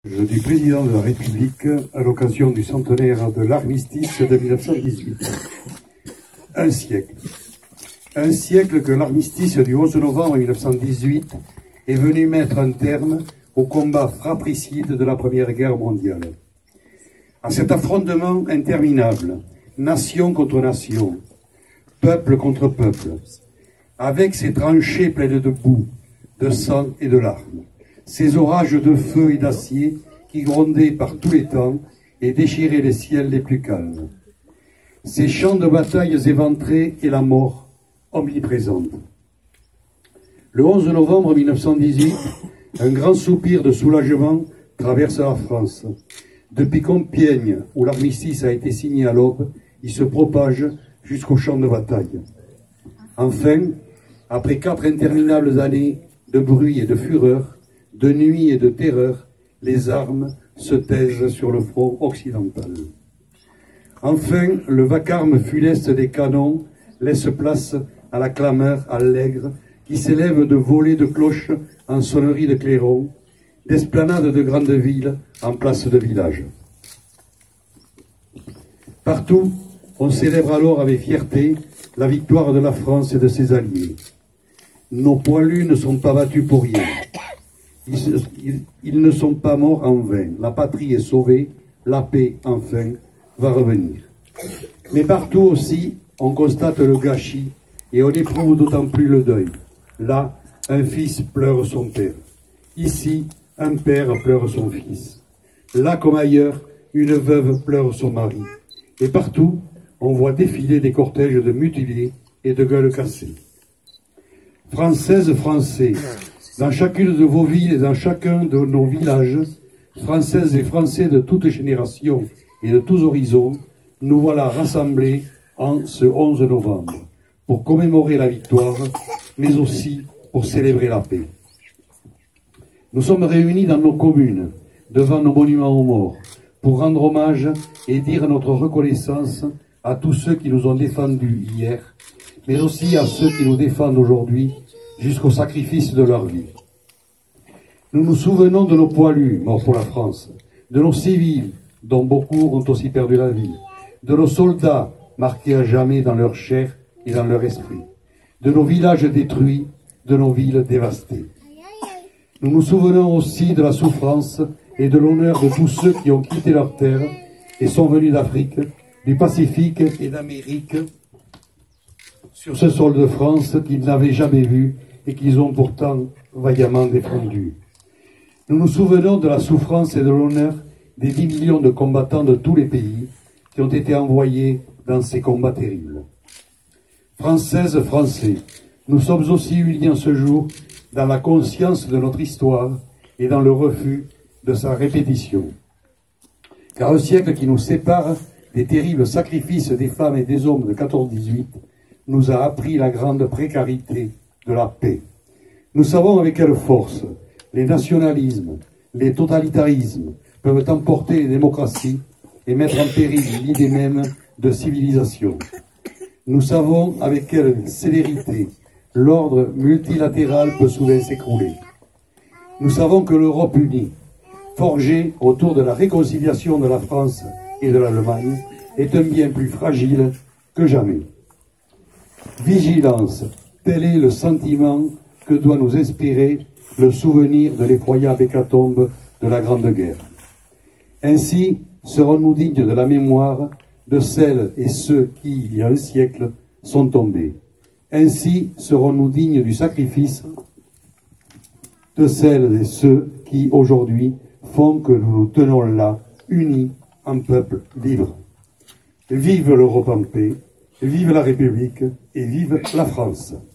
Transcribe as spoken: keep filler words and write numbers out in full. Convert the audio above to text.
Du président de la République à l'occasion du centenaire de l'armistice de mille neuf cent dix-huit. Un siècle. Un siècle que l'armistice du onze novembre mille neuf cent dix-huit est venu mettre un terme au combat fratricide de la Première Guerre mondiale. À cet affrontement interminable, nation contre nation, peuple contre peuple, avec ses tranchées pleines de boue, de sang et de larmes, ces orages de feu et d'acier qui grondaient par tous les temps et déchiraient les ciels les plus calmes. Ces champs de batailles éventrés et la mort omniprésente. Le onze novembre mille neuf cent dix-huit, un grand soupir de soulagement traverse la France. Depuis Compiègne, où l'armistice a été signé à l'aube, il se propage jusqu'au champ de bataille. Enfin, après quatre interminables années de bruit et de fureur, de nuit et de terreur, les armes se taisent sur le front occidental. Enfin, le vacarme funeste des canons laisse place à la clameur allègre qui s'élève de volées de cloches en sonnerie de clairons, d'esplanades de grandes villes en places de villages. Partout, on célèbre alors avec fierté la victoire de la France et de ses alliés. Nos poilus ne sont pas battus pour rien. Ils, ils, ils ne sont pas morts en vain. La patrie est sauvée, la paix, enfin, va revenir. Mais partout aussi, on constate le gâchis et on éprouve d'autant plus le deuil. Là, un fils pleure son père. Ici, un père pleure son fils. Là comme ailleurs, une veuve pleure son mari. Et partout, on voit défiler des cortèges de mutilés et de gueules cassées. Françaises, Français, dans chacune de vos villes et dans chacun de nos villages, Françaises et Français de toutes générations et de tous horizons, nous voilà rassemblés en ce onze novembre, pour commémorer la victoire, mais aussi pour célébrer la paix. Nous sommes réunis dans nos communes, devant nos monuments aux morts, pour rendre hommage et dire notre reconnaissance à tous ceux qui nous ont défendus hier, mais aussi à ceux qui nous défendent aujourd'hui, jusqu'au sacrifice de leur vie. Nous nous souvenons de nos poilus, morts pour la France, de nos civils, dont beaucoup ont aussi perdu la vie, de nos soldats, marqués à jamais dans leur chair et dans leur esprit, de nos villages détruits, de nos villes dévastées. Nous nous souvenons aussi de la souffrance et de l'honneur de tous ceux qui ont quitté leur terre et sont venus d'Afrique, du Pacifique et d'Amérique, sur ce sol de France qu'ils n'avaient jamais vu et qu'ils ont pourtant vaillamment défendu. Nous nous souvenons de la souffrance et de l'honneur des dix millions de combattants de tous les pays qui ont été envoyés dans ces combats terribles. Françaises, Français, nous sommes aussi unis en ce jour dans la conscience de notre histoire et dans le refus de sa répétition. Car un siècle qui nous sépare des terribles sacrifices des femmes et des hommes de quatorze dix-huit nous a appris la grande précarité de la paix. Nous savons avec quelle force les nationalismes, les totalitarismes peuvent emporter les démocraties et mettre en péril l'idée même de civilisation. Nous savons avec quelle célérité l'ordre multilatéral peut soudain s'écrouler. Nous savons que l'Europe unie, forgée autour de la réconciliation de la France et de l'Allemagne, est un bien plus fragile que jamais. Vigilance, tel est le sentiment que doit nous inspirer le souvenir de l'effroyable hécatombe de la Grande Guerre. Ainsi serons-nous dignes de la mémoire de celles et ceux qui, il y a un siècle, sont tombés. Ainsi serons-nous dignes du sacrifice de celles et ceux qui, aujourd'hui, font que nous nous tenons là, unis en peuple libre. Vive l'Europe en paix, vive la République et vive la France.